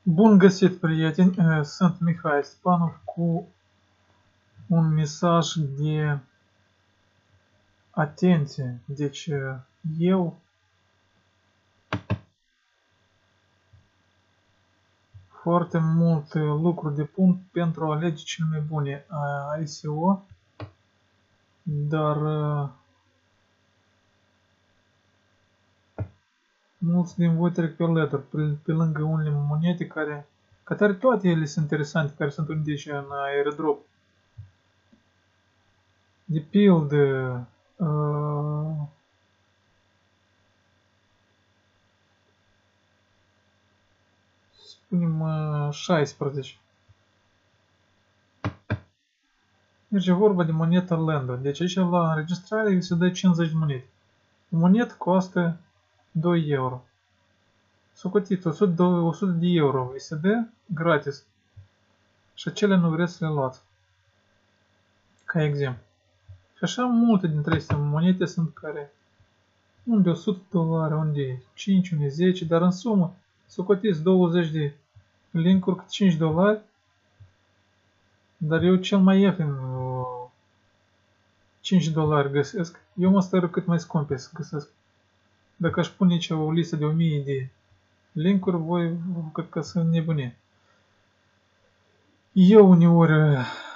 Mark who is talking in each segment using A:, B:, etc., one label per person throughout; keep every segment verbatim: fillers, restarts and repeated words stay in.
A: Bun găsit, prieteni! Sunt Mihai Stepanov cu un mesaj de atenție. Deci eu foarte mult lucru de punct pentru a alege cele mai bune I C O, dar mulți din voi trec pe Ledger, pe, pe lângă unele monede care, care toate ele sunt interesante, care sunt unde și în airdrop. De pildă, uh, spunem uh, șaisprezece. Merge vorba de moneta Lendo. Deci aici la înregistrare se dă cincizeci de monede. O monedă costă doi euro. Socotiți, o sută de euro vi se dă gratis. Și acelea nu vreți să le luați. Ca exemplu. Și așa multe dintre aceste monede sunt care unde o sută dolari, unde cinci, unde zece, dar în sumă socotiți douăzeci de linkuri cât cinci dolari. Dar eu cel mai ieftin cinci dolari găsesc. Eu mă stăru cât mai scumpe să găsesc. Dacă aș pune aici o listă de o mie de linkuri, voi cred că sunt nebune. Eu uneori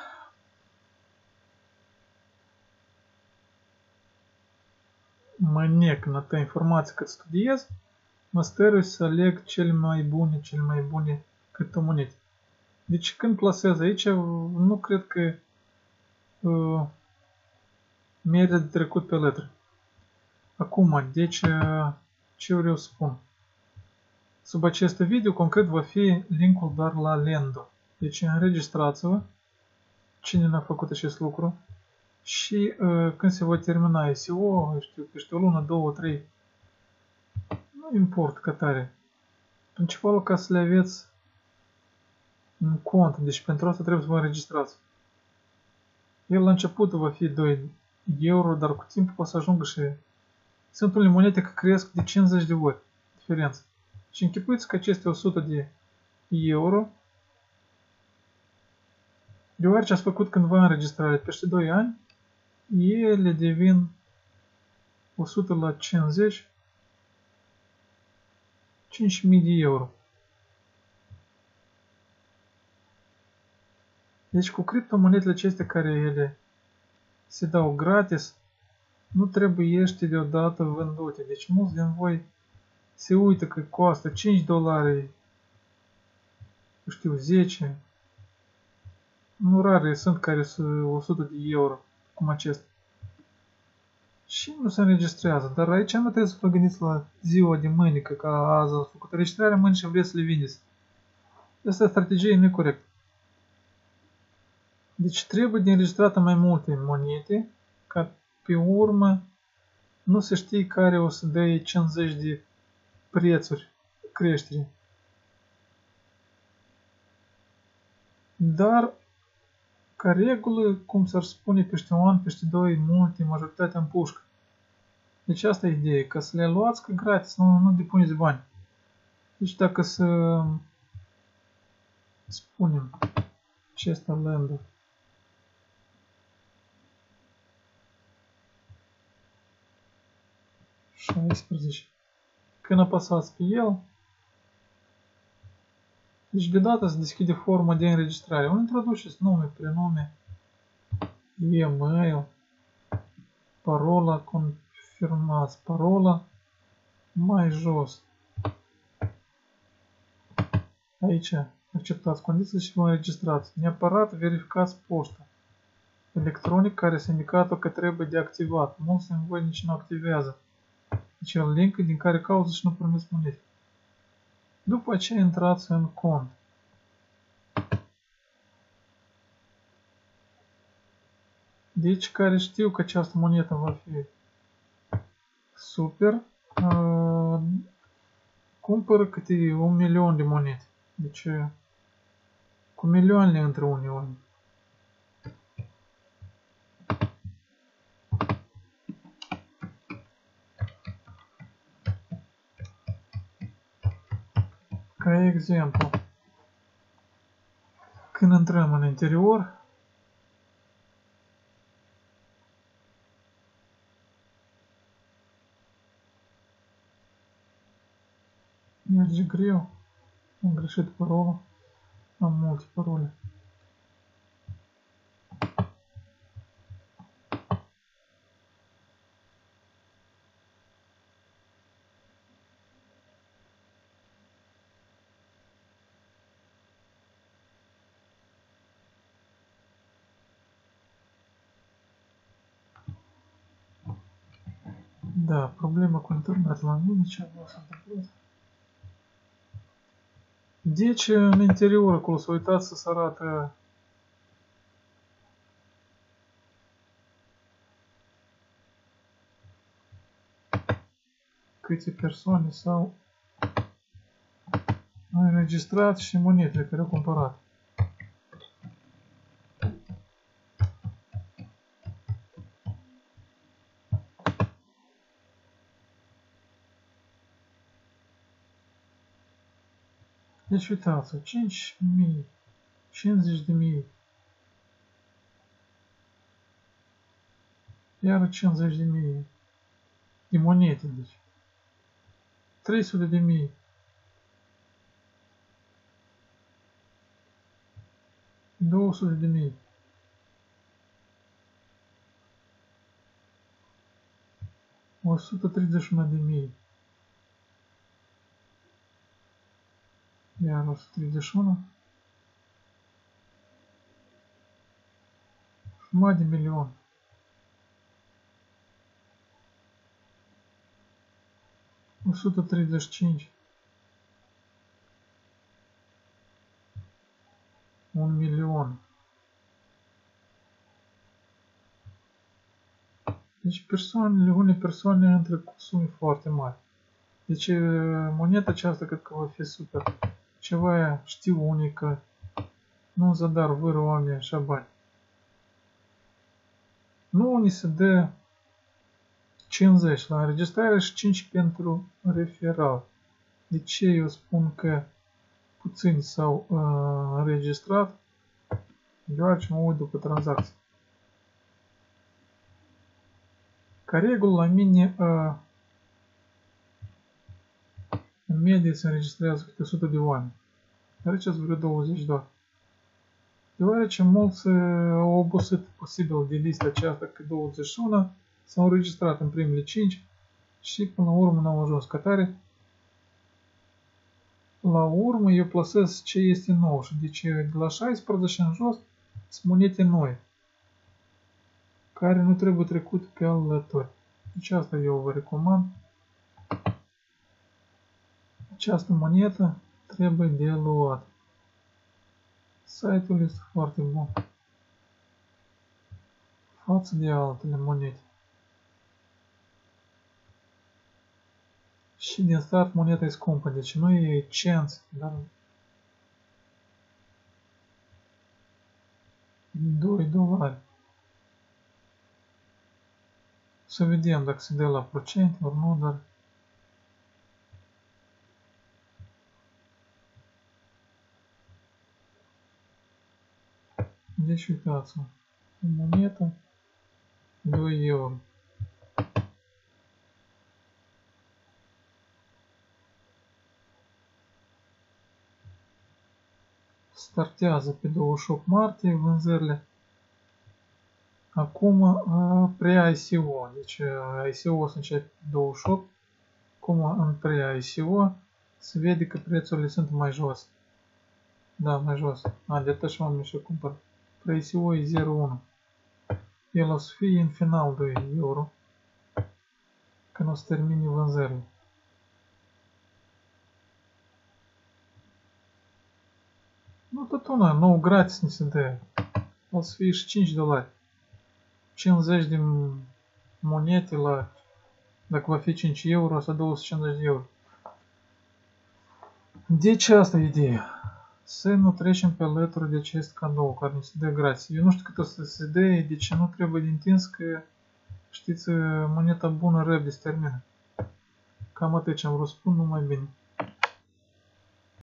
A: mă nec în atâta informație cât studiez, mă stărui să aleg cele mai bune, cele mai bune criptomonede. Deci când plasez aici, nu cred că uh, merită de trecut pe letră. Acum, deci, uh, ce vreau să spun? Sub acest video, concret, va fi linkul doar la Lendo. Deci, înregistrați-vă, cine n-a făcut acest lucru, și uh, când se va termina I C O, știu, peste o lună, două, trei, nu importă că tare. Principalul ca să le aveți în cont, deci pentru asta trebuie să vă înregistrați. El la început va fi doi euro, dar cu timpul o să ajungă și... Sunt unele monede care cresc de cincizeci de ori diferență. Și închipuiți că aceste o sută de euro, deoarece ați făcut cândva înregistrare peste doi ani, ele devin o sută la cincizeci, cinci mii de euro. Deci cu criptomonedele acestea care ele se dau gratis, nu trebuiește deodată vândute. Deci mulți din voi se uită că costă cinci dolari, știu, zece. Nu rare sunt care sunt o sută de euro, cum acesta. Și nu se înregistrează. Dar aici nu trebuie să vă gândiți la ziua de mâine, că ca azi ați făcut înregistrarea, mâine și vreți să le vindeți. Asta strategie necorectă. Deci trebuie de înregistrată mai multe monede, ca pe urmă nu se știe care o să dea cincizeci de prețuri creștere. Dar, ca regulă, cum s-ar spune, peste un an, peste doi, multe, majoritatea în pușcă. Deci asta e ideea, ca să le luați că gratis, nu, nu depuneți bani. Deci dacă să spunem acesta Lendo. șaisprezece. Când apăsați pe el, deci deodată se deschide forma de înregistrare. Unde introduceți nume, prenume, e-mail, parola, confirmați parola, mai jos. Aici acceptați condițiile și vă înregistrați. Neapărat verificați poșta electronic care este indicat că trebuie deactivat. Mulți din voi nici nu activează acel link din care cauză și nu primiți monede. După aceea intrați în cont. Deci care știu că această monedă va fi super, uh, cumpără câte un milion de monede. Deci cu milioanele între unii. Ca exemplu, Când intrăm în interior, merge greu. Am greșit parola. Am multe parole. Da, problema cu internetul la mine, ce a s-a întâmplat. Deci, în interior, acolo, să uitați să se arată câte persoane s-au înregistrat și monedele care au cumpărat. Deci uitați, cinci mii, cincizeci de mii, iar cincizeci de mii de monede, deci trei sute de mii, două sute de mii, o sută treizeci și unu de mii, iar o sută treizeci și unu, jumătate de milion, o sută treizeci și cinci, un milion. Deci persoanele, unele persoane între cu sume foarte mari. Deci moneda aceasta cred că va fi super. Ceva știu unică. Nu zadar vâră oamenii așa bani. Nu ni se dă cincizeci la înregistrare și cinci pentru referal. De ce eu spun că puțini s-au uh, înregistrat? Deoarece mă uit după tranzacții. Ca regulă la mine uh, în medie se înregistrează câte o sută de oameni. Dar aici ați vreo douăzeci doar. Deoarece mulți au obosit posibil de lista aceasta că douăzeci și unu s-au înregistrat în primele cinci și până la urmă n-au ajuns ca tare. La urmă eu plasez ce este nou și deci de la șaisprezece în jos sunt monede noi care nu trebuie trecut pe alături. Deci asta eu vă recomand. Această monedă trebuie de luat. Site-ul este foarte bun față de altele monede. Și din start moneda e scumpă, deci nu e cenți, dar doi dolari. Să vedem dacă se dă la procent, ori nu, dar deci uitați-vă, moneta doi euro. Startează pe douăzeci și opt martie vânzările. Acum pre-I C O, deci I C O o să începe douăzeci și opt. Acum în pre-I C O se vede că prețurile sunt mai jos. Da, mai jos. A, de atât și oamenii și cumpăr. Pre-I C O e zero virgulă unu. El o să fie în final doi euro. Când o să termine vânzările. Nu tot una, nou gratis ni se dă. O să fie și cinci dolari. cincizeci de monede la, dacă va fi cinci euro, sau două sute cincizeci de euro. Deci asta e ideea. Să nu trecem pe alături de acest cadou care ni se dă gratis. Eu nu știu cât o să se dă, deci nu trebuie de întins că, știți, moneda bună răbde se termină. Cam atât ce am vrut spun, numai bine.